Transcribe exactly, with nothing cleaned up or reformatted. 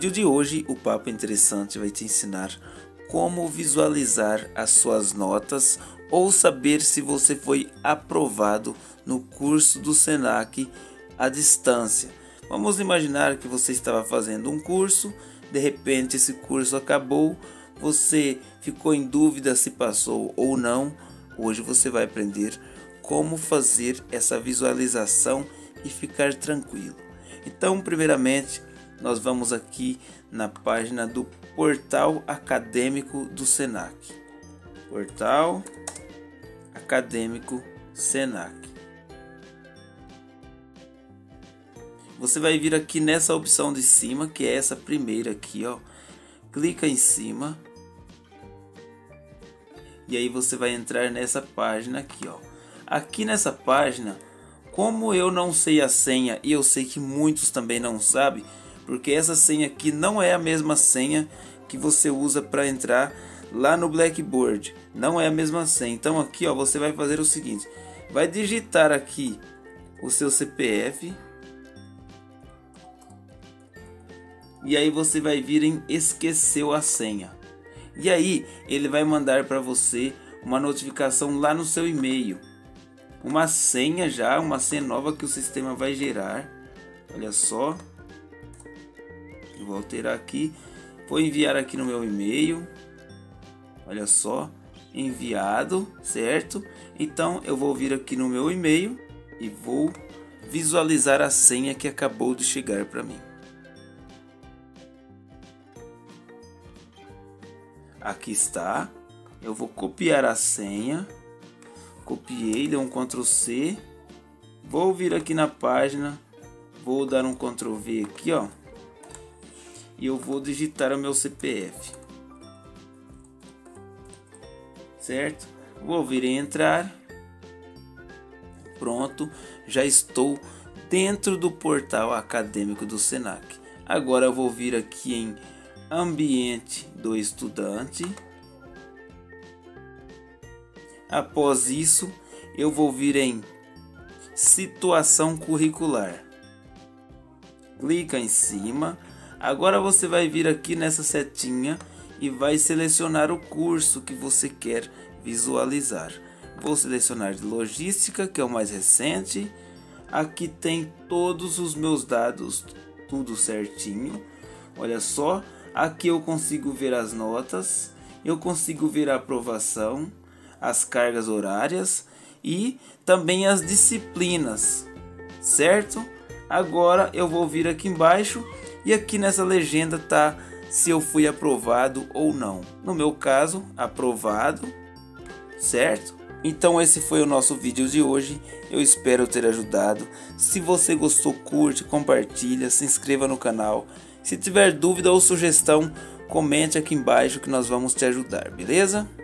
vídeo de hoje, o Papo Interessante vai te ensinar como visualizar as suas notas ou saber se você foi aprovado no curso do Senac à distância. Vamos imaginar que você estava fazendo um curso, de repente esse curso acabou, você ficou em dúvida se passou ou não. Hoje você vai aprender como fazer essa visualização e ficar tranquilo. Então, primeiramente, nós vamos aqui na página do Portal Acadêmico do Senac. Portal Acadêmico Senac. Você vai vir aqui nessa opção de cima, que é essa primeira aqui, ó. Clica em cima. E aí você vai entrar nessa página aqui, ó. Aqui nessa página, como eu não sei a senha e eu sei que muitos também não sabem, porque essa senha aqui não é a mesma senha que você usa para entrar lá no Blackboard. Não é a mesma senha. Então aqui, ó, você vai fazer o seguinte: vai digitar aqui o seu C P F. E aí você vai vir em esqueceu a senha. E aí ele vai mandar para você uma notificação lá no seu e-mail. Uma senha já, uma senha nova que o sistema vai gerar. Olha só. Eu vou alterar aqui. Vou enviar aqui no meu e-mail. Olha só. Enviado, certo? Então eu vou vir aqui no meu e-mail e vou visualizar a senha que acabou de chegar para mim. Aqui está. Eu vou copiar a senha. Copiei, dei um control C. Vou vir aqui na página. Vou dar um control V aqui, ó. E eu vou digitar o meu C P F. Certo? Vou vir em entrar. Pronto. Já estou dentro do portal acadêmico do Senac. Agora eu vou vir aqui em ambiente do estudante. Após isso, eu vou vir em situação curricular. Clica em cima. Agora você vai vir aqui nessa setinha e vai selecionar o curso que você quer visualizar. Vou selecionar de logística, que é o mais recente. Aqui tem todos os meus dados, tudo certinho. Olha só. Aqui eu consigo ver as notas, eu consigo ver a aprovação, as cargas horárias e também as disciplinas, certo? Agora eu vou vir aqui embaixo e aqui nessa legenda tá se eu fui aprovado ou não. No meu caso, aprovado, certo? Então esse foi o nosso vídeo de hoje, eu espero ter ajudado. Se você gostou, curte, compartilha, se inscreva no canal. Se tiver dúvida ou sugestão, comente aqui embaixo que nós vamos te ajudar, beleza?